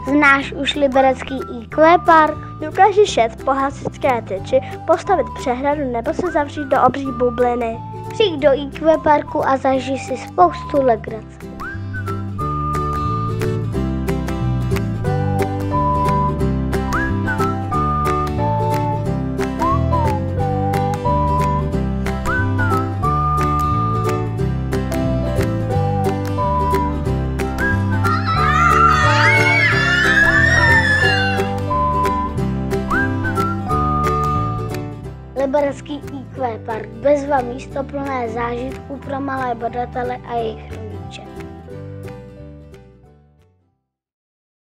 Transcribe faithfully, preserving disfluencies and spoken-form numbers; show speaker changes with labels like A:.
A: Znáš už liberecký í kvé park?
B: Dokážeš jet po hasičské tyči, postavit přehradu nebo se zavřít do obří bubliny.
A: Přijď do í kvé parku a zažij si spoustu legrací. Liberecký í kvé park, bezva místo plné zážitků pro malé badatele a jejich